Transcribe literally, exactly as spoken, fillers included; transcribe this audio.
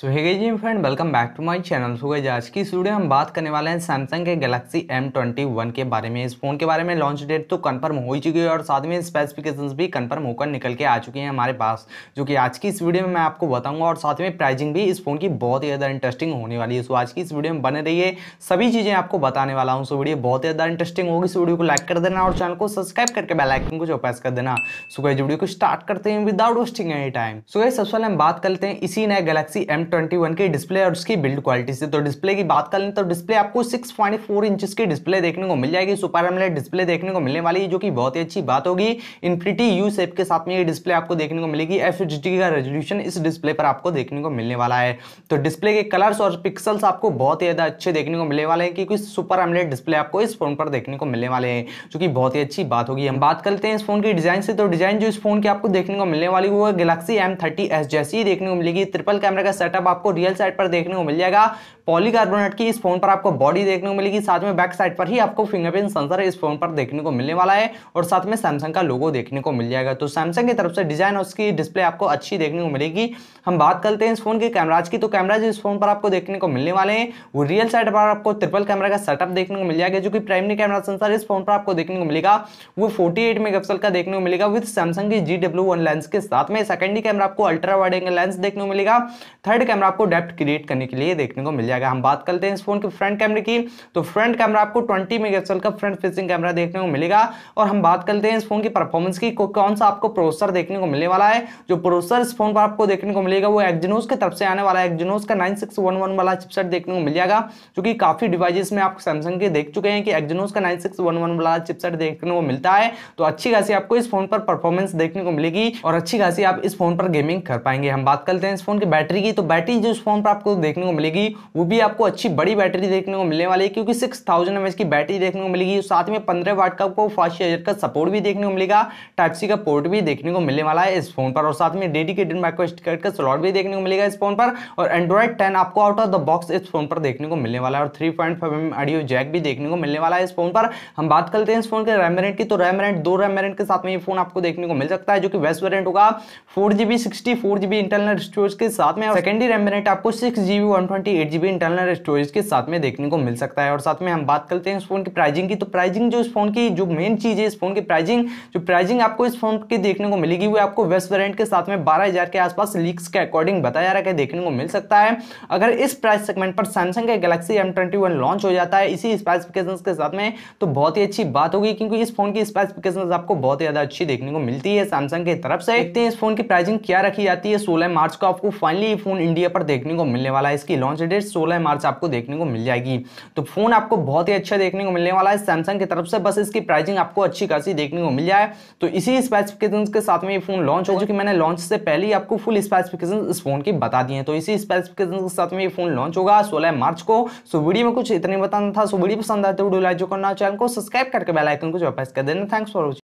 सो hey guys जी friend, welcome back to my channel. So guys आज की इस वीडियो में हम बात करने वाले हैं सैमसंग के गैलेक्सी एम ट्वेंटी वन के बारे में। इस फोन के बारे में लॉन्च डेट तो कंफर्म हो ही चुकी है और साथ में स्पेसिफिकेशंस भी कंफर्म होकर निकल के आ चुके हैं हमारे पास, जो कि आज की इस वीडियो में मैं आपको बताऊंगा। और साथ में प्राइसिंग भी इस फोन की बहुत ही ज़्यादा इंटरेस्टिंग होने वाली है। सो आज की इस वीडियो में बने रहिए, सभी चीज़ें आपको बताने वाला हूँ। सो वीडियो बहुत ही ज़्यादा इंटरेस्टिंग होगी। इस वीडियो को लाइक कर देना और चैनल को सब्सक्राइब करके बेल आइकन को प्रेस कर देना। सो गाइस वीडियो को स्टार्ट करते हैं without wasting any time. So guys सबसे पहले हम बात करते हैं इसी नए गैलेक्सी एम ट्वेंटी वन के डिस्प्ले और उसकी बिल्ड क्वालिटी से। तो डिस्प्ले की बात कर लें तो डिस्प्ले आपको सिक्स पॉइंट फोर इंचेस की डिस्प्ले देखने को मिल जाएगी। सुपर एमोलेड डिस्प्ले देखने को मिलने वाली है, जो कि बहुत ही अच्छी बात होगी। इन्फिनिटी यू शेप के साथ में ये डिस्प्ले आपको देखने को मिलेगी। एफ एच डी का रेजोल्यूशन इस डिस्प्ले पर आपको देखने को मिलने वाला है। तो डिस्प्ले के कलर्स और पिक्सल्स आपको बहुत ही ज्यादा अच्छे देखने को मिलने वाले हैं, क्योंकि सुपर एमोलेड डिस्प्ले आपको इस फोन पर देखने को मिलने वाले हैं, जो कि बहुत ही अच्छी बात होगी। हम बात करते हैं इस फोन की डिजाइन से। तो डिजाइन जो इस फोन की आपको देखने को मिलने वाली वो है गैलेक्सी एम थर्टी एस जैसी ही देखने को मिलेगी। ट्रिपल कैमरा का सेटअप आपको रियल साइड पर देखने को मिल जाएगा। पॉलीकार्बोनेट की इस फोन पर आपको बॉडी देखने को मिलेगी। साथ में बैक साइड पर ही आपको फिंगरप्रिंट सेंसर इस फोन पर देखने को मिलने वाला है और साथ में सैमसंग का लोगो देखने को मिल जाएगा। तो सैमसंग की तरफ से डिजाइन और उसकी डिस्प्ले आपको अच्छी देखने को मिलेगी। हम बात करते हैं इस फोन के कैमराज की। तो कैमराज इस फोन पर आपको देखने को मिलने वाले हैं वो रियल साइड पर आपको ट्रिपल कैमरा का सेटअप देखने को मिल जाएगा, जो कि प्राइमरी कैमरा सेंसर इस फोन पर आपको देखने को मिलेगा वो अड़तालीस मेगापिक्सल का देखने को मिलेगा विद सैमसंग की जी डब्ल्यू वन लेंस के साथ में। सेकेंडरी कैमरा आपको अल्ट्रा वाइड एंगल लेंस देखने को मिलेगा। थर्ड कैमरा आपको डेप्थ क्रिएट करने के लिए देखने को मिल जाएगा। हम बात करते हैं इस फोन के फ्रंट कैमरे की। तो फ्रंट कैमरा आपको बीस मेगापिक्सल का फ्रंट फेसिंग कैमरा देखने को मिलेगा। और हम बात करते हैं इस फोन की परफॉर्मेंस की, कौन सा आपको प्रोसेसर देखने को मिलने वाला है। जो प्रोसेसर इस फोन पर आपको देखने को मिलेगा वो एक्जिनोस की तरफ से आने वाला है। एक्जिनोस का नाइन सिक्स वन वन वाला चिपसेट देखने को मिल जाएगा, जो कि काफी डिवाइसेस में आप सैमसंग के देख चुके हैं कि एक्जिनोस का नाइन सिक्स वन वन वाला चिपसेट देखने को मिलता है। तो अच्छी खासी आपको इस फोन पर परफॉर्मेंस देखने को मिलेगी और अच्छी खासी आप इस फोन पर गेमिंग कर पाएंगे। हम बात करते हैं इस फोन की बैटरी की। तो बैटरी जो इस फोन पर आपको देखने को मिलेगी वो भी आपको अच्छी बड़ी बैटरी देखने को मिलने वाली है, क्योंकि सिक्स थाउजेंड एमएच की बैटरी देखने को मिलेगी। साथ में पंद्रह वाट का आपको फास्ट चार्जर का सपोर्ट भी देखने को मिलेगा। टाइप सी का पोर्ट भी देखने को मिलने वाला है इस फोन पर और साथ में dedicated micro S D card का स्लॉट भी देखने को मिलेगा इस फोन पर। और एंड्रॉइड टेन आपको आउट ऑफ द बॉक्स इस फोन पर देखने को मिलने वाला है और three point five M M audio jack भी देखने को मिलने वाला है इस फोन पर। हम बात करते हैं इस फोन के रैम वेरिएंट की। तो रैम वेरिएंट दो रैम वेरिएंट के साथ में ये फोन आपको देखने को मिल सकता है, जो कि बेस्ट वेरिएंट होगा four GB sixty four GB internal storage के साथ में। सेकेंडरी रैम वेरिएंट आपको six GB one twenty eight GB internal storage के साथ में देखने को मिल सकता है। और साथ में हम बात करते हैं इस फोन की प्राइसिंग की। तो प्राइसिंग जो इस फोन की जो मेन चीज है इस फोन की प्राइसिंग, जो प्राइसिंग आपको इस फोन की देखने को मिलेगी वो आपको वेस्ट वेरिएंट के साथ में बारह हजार के आसपास लीक्स के अकॉर्डिंग बताया रहा है देखने को मिल सकता है। अगर इस प्राइस सेगमेंट पर सैमसंग का Galaxy M twenty one launch हो जाता है इसी स्पेसिफिकेशंस के साथ में, तो बहुत ही अच्छी बात होगी, क्योंकि इस फोन की स्पेसिफिकेशंस आपको बहुत ही ज्यादा अच्छी देखने को मिलती है सैमसंग की तरफ से। देखते हैं इस फोन की प्राइसिंग क्या रखी जाती है। सोलह मार्च को आपको फाइनली ये फोन इंडिया पर देखने को मिलने वाला है। इसकी लॉन्च डेट सोलह मार्च आपको देखने को मिल जाएगी। तो फोन आपको बहुत ही अच्छा देखने को मिलने वाला है सैमसंग की तरफ से, बस इसकी प्राइसिंग आपको अच्छी खासी देखने को मिल जाए। तो इसी स्पेसिफिकेशंस के साथ में ये फोन लॉन्च हो, जो कि मैंने लॉन्च से पहले ही आपको फुल स्पेसिफिकेशंस इस फोन की बता दी हैं। तो इसी स्पेसिफिकेशंस के साथ में ये फोन लॉन्च होगा सोलह मार्च को। सो वीडियो में कुछ इतने बताना था। सो वीडियो पसंद आए तो वीडियो लाइक जो करना, चैनल को सब्सक्राइब करके बेल आइकन को प्रेस कर देना। Thanks for watching.